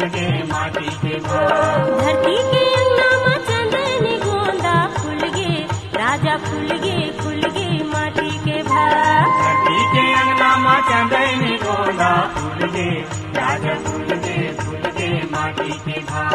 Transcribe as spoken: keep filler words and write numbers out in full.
फूल गे माटी के भाव। धरती के अंगना में चंदनी गोंदा फूल गे राजा फूल गे फूल गे माटी के भाव। धरती के अंगना में चंदनी गोंदा फूल गे राजा फूल गे फूल गे माटी के भाव।